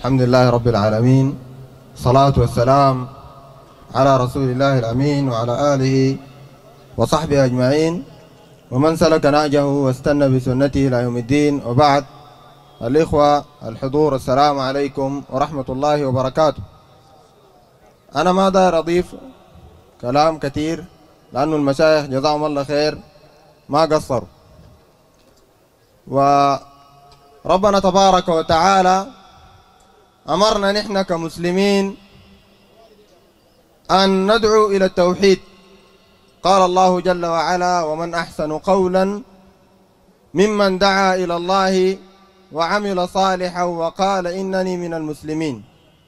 الحمد لله رب العالمين، الصلاة والسلام على رسول الله الأمين وعلى آله وصحبه أجمعين ومن سلك نهجه واستنى بسنته إلى يوم الدين. وبعد، الإخوة الحضور، السلام عليكم ورحمة الله وبركاته. أنا ما داير أضيف كلام كثير لأنه المشايخ جزاهم الله خير ما قصروا، وربنا تبارك وتعالى أمرنا نحن كمسلمين أن ندعو إلى التوحيد. قال الله جل وعلا: ومن أحسن قولا ممن دعا إلى الله وعمل صالحا وقال إنني من المسلمين.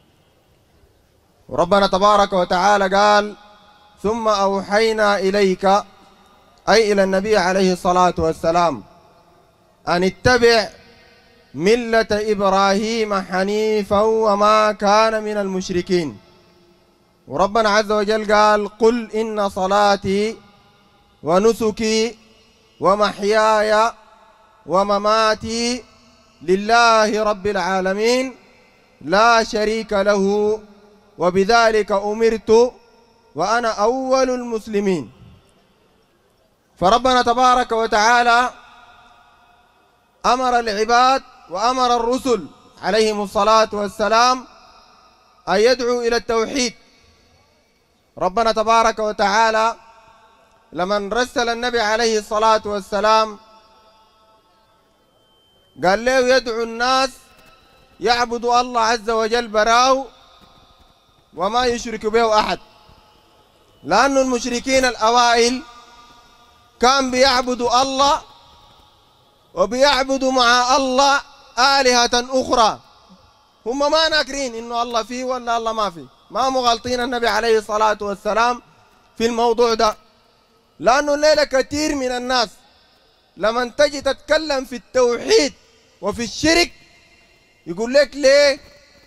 وربنا تبارك وتعالى قال: ثم أوحينا إليك، أي إلى النبي عليه الصلاة والسلام، أن اتبع ملة إبراهيم حنيفا وما كان من المشركين. وربنا عز وجل قال: قل إن صلاتي ونسكي ومحياي ومماتي لله رب العالمين لا شريك له وبذلك أمرت وأنا أول المسلمين. فربنا تبارك وتعالى أمر العباد وأمر الرسل عليهم الصلاة والسلام أن يدعوا إلى التوحيد. ربنا تبارك وتعالى لمن رسل النبي عليه الصلاة والسلام قال له يدعو الناس يعبدوا الله عز وجل براو وما يشرك به أحد، لأن المشركين الأوائل كان بيعبدوا الله وبيعبدوا مع الله آلهة أخرى، هم ما ناكرين إنه الله فيه ولا الله ما فيه، ما مغلطين النبي عليه الصلاة والسلام في الموضوع ده. لأنه الليلة كثير من الناس لما تجي تتكلم في التوحيد وفي الشرك يقول لك ليه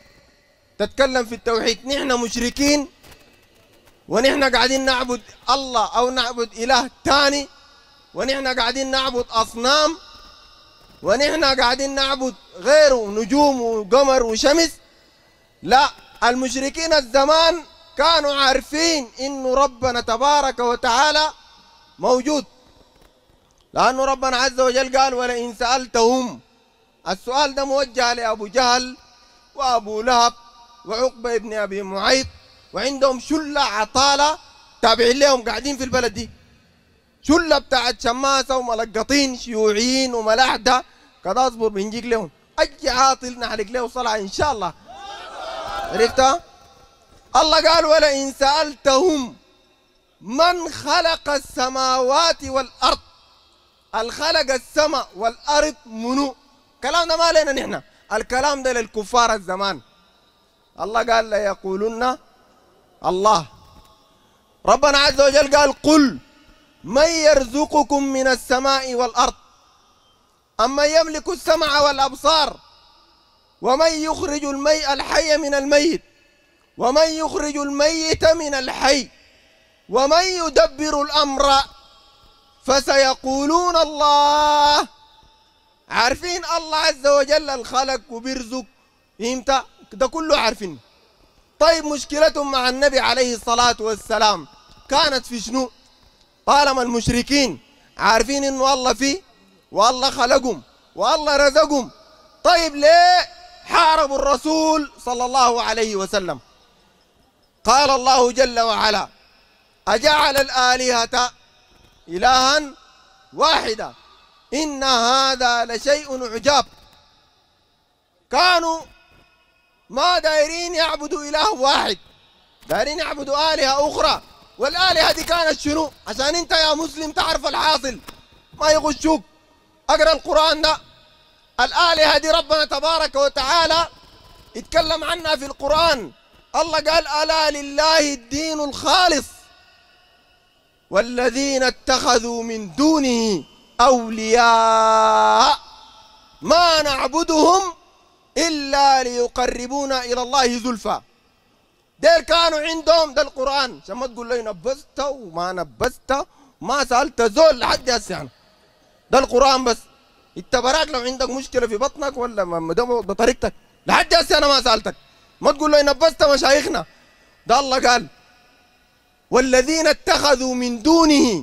تتكلم في التوحيد؟ نحن مشركين ونحن قاعدين نعبد الله أو نعبد إله تاني، ونحن قاعدين نعبد أصنام، ونحن قاعدين نعبد غيره نجوم وقمر وشمس. لا، المشركين الزمان كانوا عارفين إنه ربنا تبارك وتعالى موجود، لأنه ربنا عز وجل قال: ولئن سألتهم. السؤال ده موجه لأبو جهل وأبو لهب وعقبة ابن أبي معيط، وعندهم شلة عطالة تابعين لهم قاعدين في البلد دي، شلة بتاعت شماسة وملقطين شيوعيين وملاحدة كده. اصبر بنجيك لهم أجي عاطل نحلق له صلاة إن شاء الله. عرفتها؟ الله قال: ولئن سألتهم من خلق السماوات والأرض. الخلق السماء والأرض منو؟ الكلام ده ما لنا نحن، الكلام ده للكفار الزمان. الله قال: لا يقولون الله. ربنا عز وجل قال: قل من يرزقكم من السماء والأرض أمن يملك السمع والأبصار ومن يخرج الحي من الميت ومن يخرج الميت من الحي ومن يدبر الأمر فسيقولون الله. عارفين الله عز وجل الخلق وبيرزق امتى؟ ده كله عارفين. طيب مشكلتهم مع النبي عليه الصلاة والسلام كانت في شنو؟ طالما المشركين عارفين انه الله فيه والله خلقهم والله رزقهم، طيب ليه حاربوا الرسول صلى الله عليه وسلم؟ قال الله جل وعلا: أجعل الآلهة إلها واحدة إن هذا لشيء عجاب. كانوا ما دايرين يعبدوا إله واحد، دايرين يعبدوا آلهة أخرى. والآلهة دي كانت شنو؟ عشان انت يا مسلم تعرف الحاصل ما يغشوك. اقرأ القرآن ده، الآلهة دي ربنا تبارك وتعالى اتكلم عنها في القرآن. الله قال: ألا لله الدين الخالص والذين اتخذوا من دونه أولياء ما نعبدهم إلا ليقربونا إلى الله زلفى. دير كانوا عندهم ده القرآن، عشان ما تقول لي نبذت وما نبذت ما سألت زول لحد هسه. يعني ده القرآن بس. انت براك لو عندك مشكلة في بطنك ولا ده بطريقتك لحد هسه أنا ما سألتك، ما تقول له نبست مشايخنا. ده الله قال والذين اتخذوا من دونه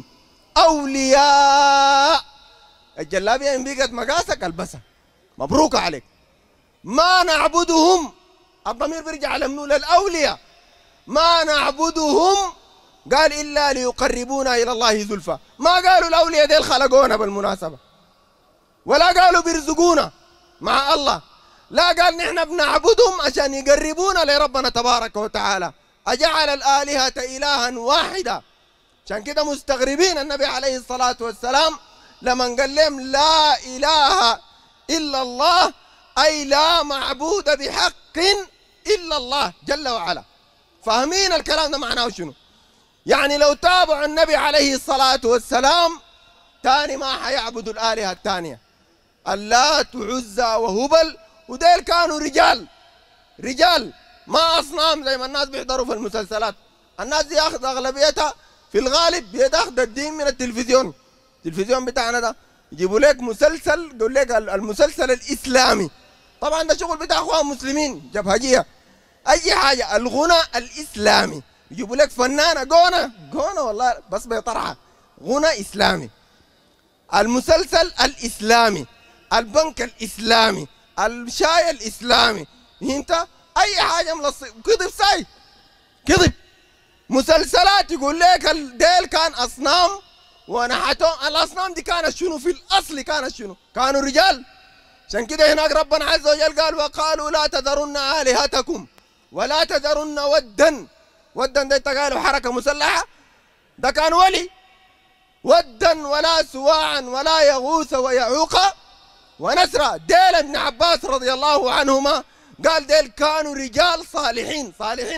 أولياء. الجلابية إن بقت مقاسك البسها، مبروك عليك. ما نعبدهم، الضمير بيرجع لمنو؟ للأولياء. ما نعبدهم قال إلا ليقربونا إلى الله زلفى. ما قالوا الأولياء ديل خلقونا بالمناسبة، ولا قالوا بيرزقونا مع الله، لا، قال نحن بنعبدهم عشان يقربونا لربنا تبارك وتعالى. أجعل الآلهة إلها واحدة. عشان كده مستغربين النبي عليه الصلاة والسلام لما قال لهم لا إله إلا الله، أي لا معبود بحق إلا الله جل وعلا. فاهمين الكلام ده معناه شنو؟ يعني لو تابعوا النبي عليه الصلاة والسلام تاني ما حيعبدوا الآلهة الثانية، اللات وعزى وهبل، وديل كانوا رجال ما أصنام زي ما الناس بيحضروا في المسلسلات. الناس دي ياخذ أغلبيتها في الغالب بياخذ الدين من التلفزيون بتاعنا ده. يجيبوا لك مسلسل يقول لك المسلسل الإسلامي، طبعا ده شغل بتاع اخوان مسلمين جبهجيه، اي حاجه. الغنى الاسلامي يجيبوا لك فنانه غنى والله بس بيطرحها غنى اسلامي، المسلسل الاسلامي، البنك الاسلامي، الشاي الاسلامي، انت اي حاجه كذب ساي كذب. مسلسلات يقول لك ديل كان اصنام ونحتهم. الاصنام دي كانت شنو في الاصل؟ كانت شنو؟ كانوا رجال. عشان كده هناك ربنا عز وجل قال وقالوا لا تذرن آلهتكم ولا تذرن ودا ده قالوا حركة مسلحة، ده كان ولي. ودا ولا سواعا ولا يغوث ويعوق ونسرا. ديل ابن عباس رضي الله عنهما قال ديل كانوا رجال صالحين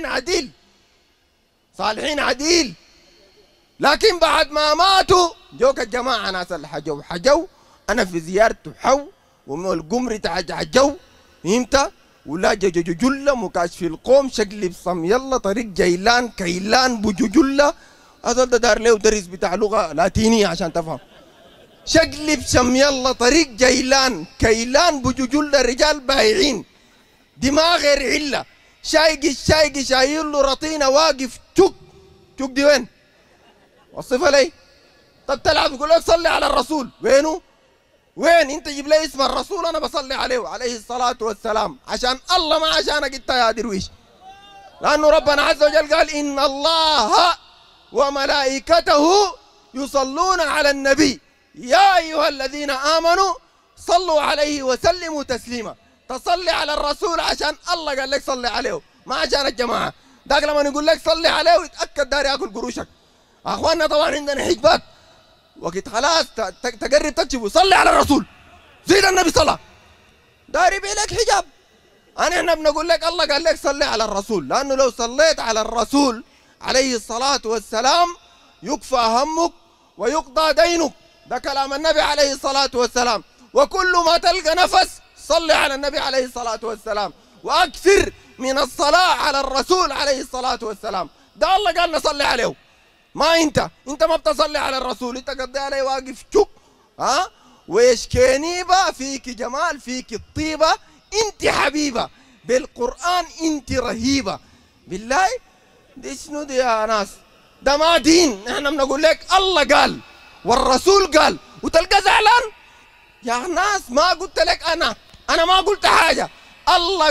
عديل، لكن بعد ما ماتوا جوك الجماعة ناس اللي حجوا أنا في زيارته حو والقمر تعجعجو فهمت، ولا ججججلة مكاشف القوم شقلب صم يلا طريق جيلان كيلان بججلة. هذا دار له درس بتاع لغة لاتينية عشان تفهم. شقلب سم يلا طريق جيلان كيلان بججلة، رجال بايعين دماغ غير علة. شايق شايل له رطينة واقف تشك دي وين؟ وصفها لي. طب تلعب يقول لك صلي على الرسول، وين انت جيب لي اسم الرسول انا بصلي عليه عليه الصلاة والسلام عشان الله ما عشانك انت يا درويش. لانه ربنا عز وجل قال ان الله وملائكته يصلون على النبي يا ايها الذين امنوا صلوا عليه وسلموا تسليما. تصلي على الرسول عشان الله قال لك صلي عليه ما عشان الجماعة. داك لما يقول لك صلي عليه ويتأكد داري ياكل قروشك. اخواننا طبعا عندنا حجبات وقت خلاص تقرب تكشفوا صلي على الرسول زيد النبي صلاه داري بيلك حجاب. احنا بنقول لك الله قال لك صلي على الرسول، لانه لو صليت على الرسول عليه الصلاه والسلام يكفى همك ويقضى دينك. ده كلام النبي عليه الصلاه والسلام. وكل ما تلقى نفس صلي على النبي عليه الصلاه والسلام واكثر من الصلاه على الرسول عليه الصلاه والسلام. ده الله قال نصلي عليه، ما انت ما بتصلي على الرسول، انت قضي عليه واقف شوك. ويشكينيبه فيك جمال فيك الطيبه، انت حبيبه بالقران انت رهيبه. بالله دي شنو دي يا ناس؟ ده ما دين. نحن بنقول لك الله قال والرسول قال وتلقى زعلان يا ناس. ما قلت لك انا ما قلت حاجه، الله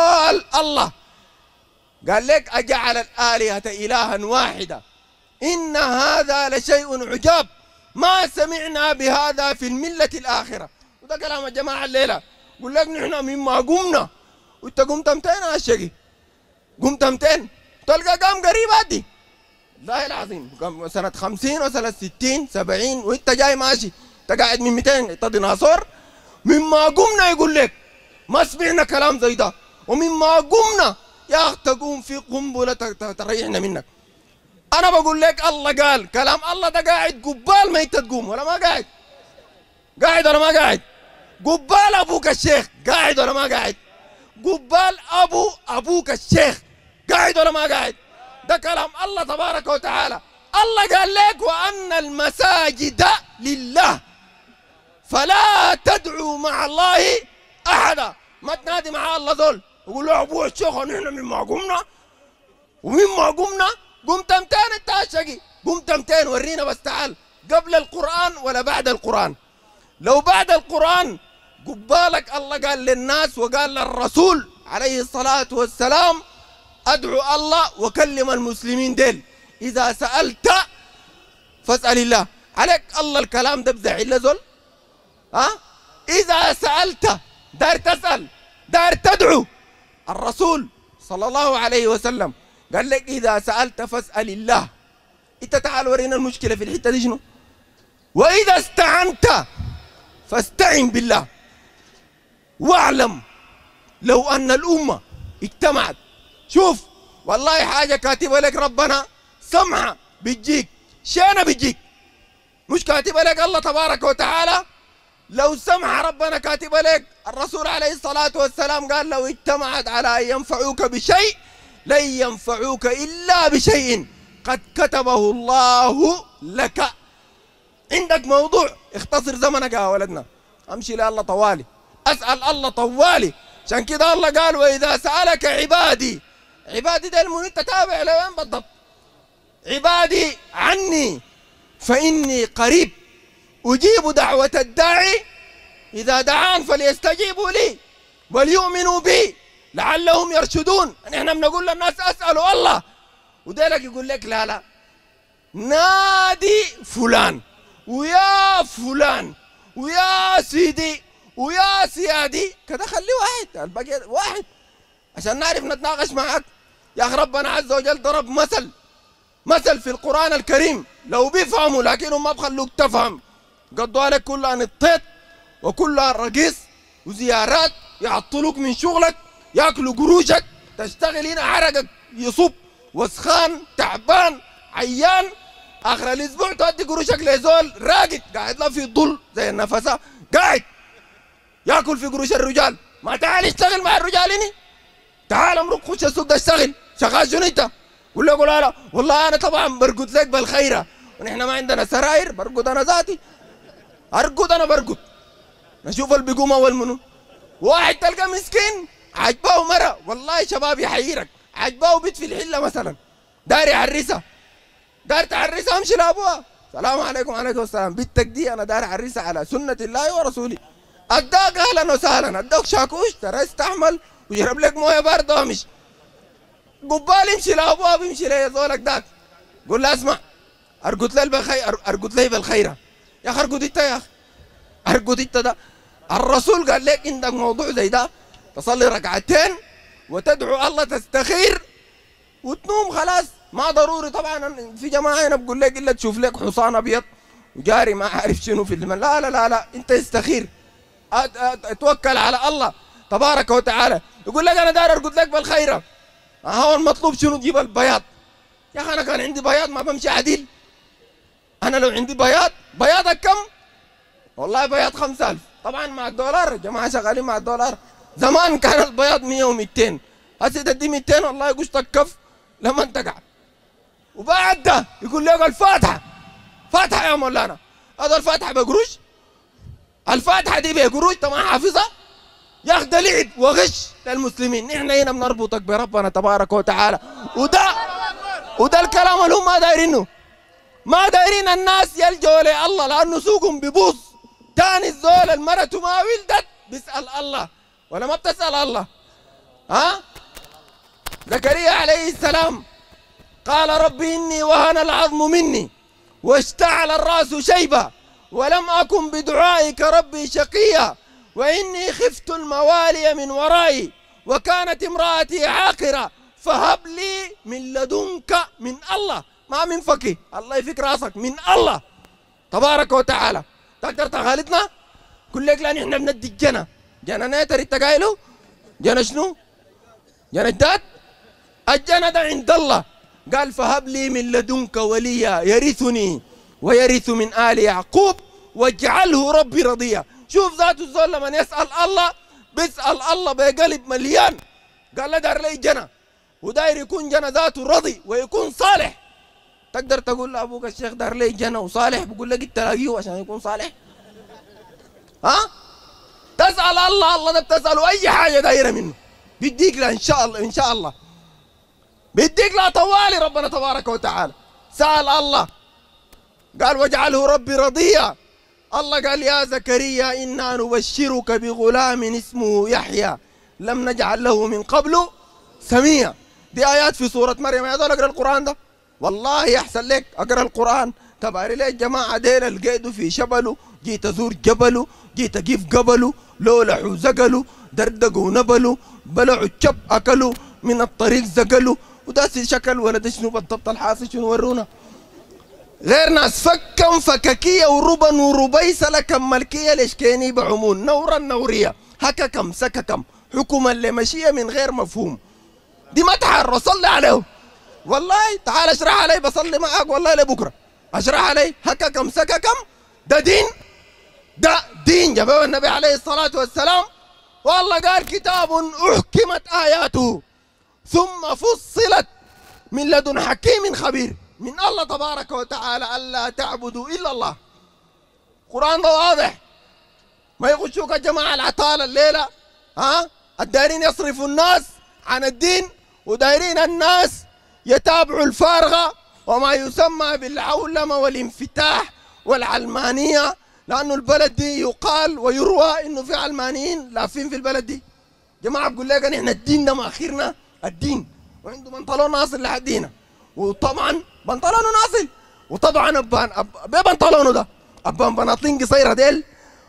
قال لك اجعل الالهه الها واحده إن هذا لشيء عجاب ما سمعنا بهذا في الملة الآخرة. وده كلام الجماعة الليلة. يقول لك نحن مما قمنا وانت قمت 200 يا شقي، قمت 200 تلقى قام قريب هدي والله العظيم سنة 50 وسنة 60 70 وانت جاي ماشي انت قاعد من 200 انت ديناصور. مما قمنا يقول لك ما سمعنا كلام زي ده، ومما قمنا يا اخ تقوم في قنبلة تريحنا منك. أنا بقول لك الله قال كلام الله ده قاعد قبال ما أنت تقوم ولا ما قاعد؟ قاعد ولا ما قاعد؟ قبال أبوك الشيخ قاعد ولا ما قاعد؟ قبال أبوك الشيخ قاعد ولا ما قاعد؟ ده كلام الله تبارك وتعالى. الله قال لك وأن المساجد لله فلا تدعوا مع الله أحدا. ما تنادي مع الله زول يقول له ابوه الشيخ نحن مما قمنا ومما قمنا. قمت 200 انت شقي، قمت 200 ورينا بس تعال قبل القرآن ولا بعد القرآن؟ لو بعد القرآن قبالك الله قال للناس وقال للرسول عليه الصلاة والسلام ادعو الله وكلم المسلمين ديل إذا سألت فاسأل الله. عليك الله الكلام ده بزعل زول؟ ها؟ إذا سألت دار تسأل دار تدعو. الرسول صلى الله عليه وسلم قال لك إذا سألت فاسأل الله. انت تعال ورينا المشكلة في الحتة دي شنو؟ وإذا استعنت فاستعن بالله. واعلم لو أن الأمة اجتمعت، شوف والله حاجة كاتبة لك ربنا سمعة بتجيك، شانة بتجيك، مش كاتبة لك الله تبارك وتعالى. لو سمع ربنا كاتبة لك. الرسول عليه الصلاة والسلام قال لو اجتمعت على أن ينفعوك بشيء لن ينفعوك إلا بشيء قد كتبه الله لك. عندك موضوع اختصر زمنك يا ولدنا، امشي لله طوالي، اسال الله طوالي. عشان كده الله قال واذا سالك عبادي، عبادي ده المهم انت تابع لوين بالضبط؟ عبادي عني فاني قريب اجيب دعوه الداعي اذا دعان فليستجيبوا لي وليؤمنوا بي لعلهم يرشدون. نحن بنقول للناس اسالوا الله، وديلك يقول لك لا لا نادي فلان ويا فلان ويا سيدي ويا سيادي كده. خليه واحد، الباقي واحد عشان نعرف نتناقش معك. يا اخي ربنا عز وجل ضرب مثل في القرآن الكريم لو بيفهموا لكنهم ما بخلوك تفهم. قضوا عليك كلها نطيط وكلها رقيص وزيارات، يعطلوك من شغلك، ياكلوا قروشك، تشتغل هنا عرقك يصب، وسخان تعبان عيان، اخر الاسبوع تودي قروشك لزول راقد قاعد له في ظل زي النفسه قاعد ياكل في قروش الرجال. ما تعال اشتغل مع الرجال هنا، تعال امرق خش السوق ده اشتغل. شغال شنو انت؟ قول له قول لا والله انا طبعا برقد لك بالخيره ونحن ما عندنا سراير، برقد انا ذاتي، ارقد انا برقد. نشوف اللي بيقوم اول منو. واحد تلقى مسكين عجباه مره والله شباب يحيرك، عجباه بيت في الحله مثلا داري يعرسها، دار تعرسها امشي لابوها السلام عليكم وعليكم السلام، بنتك دي انا دار اعرسها على سنه الله ورسوله. اداك اهلا وسهلا، اداك شاكوش ترى استحمل ويشرب لك مويه بارده وامشي. قبال يمشي لابوها بيمشي لي زولك داك، قول له اسمع ارقد لي بالخير، ارقد لي بالخيره. يا اخي ارقد انت، يا اخي ارقد انت. ده الرسول قال لك عندك موضوع زي ده تصلي ركعتين وتدعو الله تستخير وتنوم خلاص. ما ضروري طبعا في جماعه هنا بقول لك الا تشوف لك حصان ابيض وجاري ما عارف شنو في المن. لا لا لا لا، انت استخير، اتوكل على الله تبارك وتعالى. يقول لك انا داير ارقد لك بالخيره، هو المطلوب شنو؟ تجيب البياض. يا اخي انا كان عندي بياض ما بمشي عديل. انا لو عندي بياضك كم؟ والله بياض 5000 طبعا مع الدولار، الجماعه شغالين مع الدولار. زمان كان البياض 100 و200، هسه تدي 200 والله قشطك كف لما انت قاعد. وبعد ده يقول لك الفاتحه، فاتحه يا مولانا، هذا الفاتحه بقروش؟ الفاتحه دي بقروش انت ما حافظها؟ يا اخي ده لعب وغش للمسلمين. نحن هنا بنربطك بربنا تبارك وتعالى، وده الكلام اللي هم ما دايرينه. ما دايرين الناس يلجوا لله لانه سوقهم بيبوظ. تاني الزول المرة ما ولدت بيسأل الله ولا ما بتسأل الله؟ ها؟ زكريا عليه السلام قال ربي إني وهن العظم مني واشتعل الرأس شيبا ولم أكن بدعائك ربي شقيا وإني خفت الموالي من ورائي وكانت امرأتي عاقرة فهب لي من لدنك من الله، ما من فكي، الله يفك راسك، من الله تبارك وتعالى. تقدر تغالطنا؟ كل لك لا نحن بندي جنة ناتر انت قايله؟ جنة شنو؟ جنة الدات؟ الجنة ده عند الله. قال فهب لي من لدنك وليا يرثني ويرث من آل يعقوب واجعله ربي رضيا. شوف ذات الزول لما يسأل الله بيسأل الله بقلب مليان. قال له دار لي جنة وداير يكون جنة ذاته رضي ويكون صالح. تقدر تقول لأبوك الشيخ دار لي جنة وصالح؟ بقول لك انت لاقيه عشان يكون صالح؟ ها؟ تسأل الله، الله ده بتسأله أي حاجة دايرة منه بيديك لها إن شاء الله، إن شاء الله بيديك لها طوالي. ربنا تبارك وتعالى سأل الله قال واجعله ربي رضيا. الله قال يا زكريا إنا نبشرك بغلام اسمه يحيى لم نجعل له من قبل سميا. دي آيات في سورة مريم. يا دول اقرأ القرآن ده والله يحسن لك. اقرأ القرآن تباري لي الجماعة ديل القيدوا في شبله، جيت أزور جبله، جيت أقيف قبله، لولحوا زقلوا، دردقوا نبلوا، بلعوا الشب أكلوا، من الطريق زقلوا، وده شكل ولد شنو بالضبط الحاصل شنو ورونا. غير ناس فكم فككية وربا وربيسة لكم ملكية لشكيني بعمون نورا نورية هككم سككم حكومة اللي مشية من غير مفهوم. دي ما تحرر صلي عليه والله. تعال اشرح علي بصلي معك والله لبكرة اشرح علي هككم سككم. ده دين، ده دين جابه النبي عليه الصلاة والسلام. والله قال كتاب أحكمت آياته ثم فصلت من لدن حكيم خبير من الله تبارك وتعالى ألا تعبدوا إلا الله. القرآن ده واضح. ما يغشوك الجماعة العطالة الليلة الدايرين يصرفوا الناس عن الدين ودايرين الناس يتابعوا الفارغة وما يسمى بالعولمة والانفتاح والعلمانية. لأنه البلد دي يقال ويروى إنه في علمانيين لافين في البلد دي. جماعة بقول لك إحنا الدين ده ما آخرنا الدين، وعنده بنطلون ناصل لحدينا، وطبعا بنطلونه ناصل، وطبعا بنطلونه ده أبان بناطلين قصيرة ديل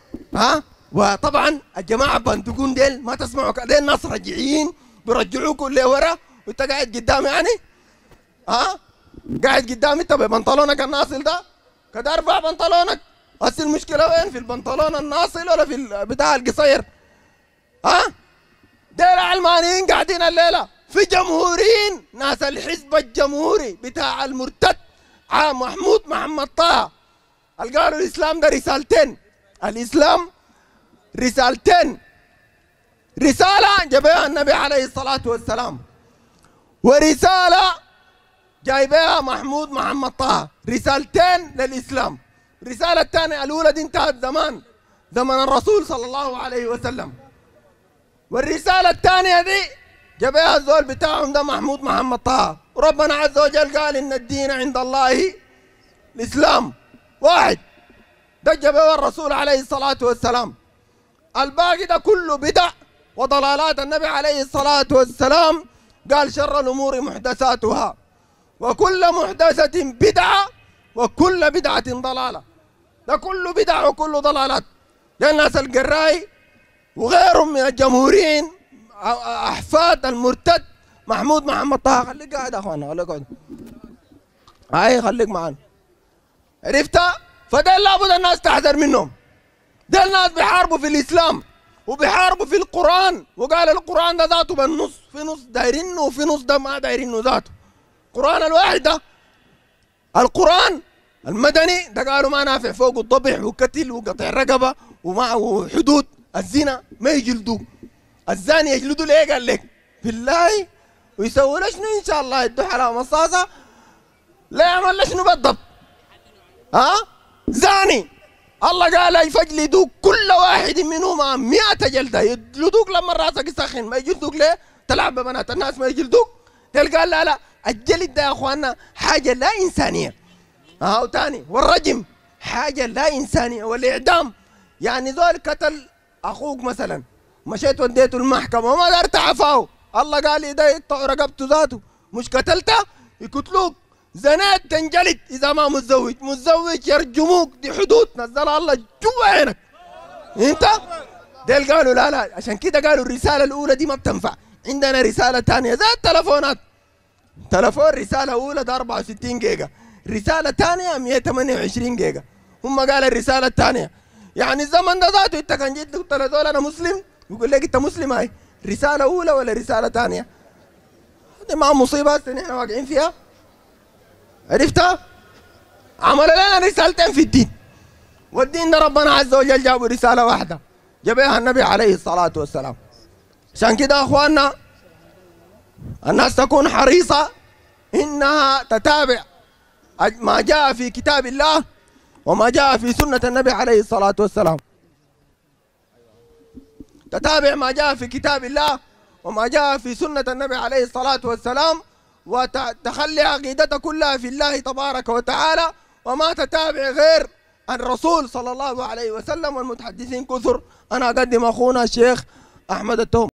وطبعا الجماعة بندقون ديل ما تسمعوا ديل ناس رجعيين بيرجعوك اللي ورا وأنت قاعد قدام يعني قاعد قدام أنت ببنطلونك الناصل ده كده ارفع بنطلونك. هسه المشكلة وين؟ في البنطلون الناصل ولا في بتاع القصير؟ ديل علمانيين قاعدين الليلة في جمهوريين ناس الحزب الجمهوري بتاع المرتد محمود محمد طه قالوا الإسلام ده رسالتين. الإسلام رسالتين، رسالة جابها النبي عليه الصلاة والسلام ورسالة جايبها محمود محمد طه. رسالتين للإسلام. الرسالة الثانية الأولى دي انتهت زمن الرسول صلى الله عليه وسلم، والرسالة الثانية دي جابها الزول بتاعهم ده محمود محمد طه. وربنا عز وجل قال إن الدين عند الله الإسلام واحد. ده جابه الرسول عليه الصلاة والسلام. الباقي ده كله بدع وضلالات. النبي عليه الصلاة والسلام قال شر الأمور محدثاتها وكل محدثة بدعة وكل بدعة ضلالة. ده كله بدع وكله ضلالات. ده الناس القراي وغيرهم من الجمهوريين أحفاد المرتد محمود محمد طه. خليك قاعد يا أخوانا، خليك قاعد خليك معانا. عرفتها؟ فده لابد الناس تحذر منهم. ده الناس بيحاربوا في الإسلام وبيحاربوا في القرآن، وقال القرآن ده ذاته بالنص، في نص دايرينه وفي نص ده ما دايرينه ذاته. القرآن الواحد ده القرآن المدني ده قالوا ما نافع، فوق الضبح وقتل وقطع رقبة ومعه حدود. الزنا ما يجلدوه، الزاني يجلدوا ليه؟ قال لك بالله ويسووا له شنو ان شاء الله؟ يدوا حلاوه مصاصه؟ لا يعمل له شنو بالضبط؟ زاني الله قال يفجلدوك كل واحد منهما 100 جلده. يجلدوك لما راسك يسخن، ما يجلدوك ليه؟ تلعب ببنات الناس ما يجلدوك. تلقى لا الجلد ده يا اخواننا حاجه لا انسانيه. وتاني والرجم حاجه لا انسانيه، والاعدام يعني زول قتل اخوك مثلا مشيت وديته المحكمه وما دار تعفاه، الله قال اذا يقطعوا رقبته ذاته مش قتلته يقتلوك. زنات تنجلد اذا ما متزوج، متزوج يرجموك. دي حدود نزلها الله جوا عينك انت. ديل قالوا لا عشان كده قالوا الرساله الاولى دي ما بتنفع. عندنا رساله ثانيه زي التلفونات. تلفون رساله اولى ده 64 جيجا، رساله ثانيه 128 جيجا. هم قال الرساله الثانيه يعني الزمن ده ذاته انت كان جيت قلت له دول انا مسلم يقول لك انت مسلم. هاي رساله اولى ولا رساله ثانيه؟ هذه ما مصيبه احنا واقعين فيها. عرفتها؟ عمل لنا رسالتين في الدين، والدين ده ربنا عز وجل جابوا رساله واحده جابها النبي عليه الصلاه والسلام. عشان كده اخواننا الناس تكون حريصه انها تتابع ما جاء في كتاب الله وما جاء في سنه النبي عليه الصلاه والسلام. تتابع ما جاء في كتاب الله وما جاء في سنة النبي عليه الصلاة والسلام، وتخلي عقيدتك كلها في الله تبارك وتعالى، وما تتابع غير الرسول صلى الله عليه وسلم والمتحدثين كثر. أنا أقدم أخونا الشيخ أحمد التوم.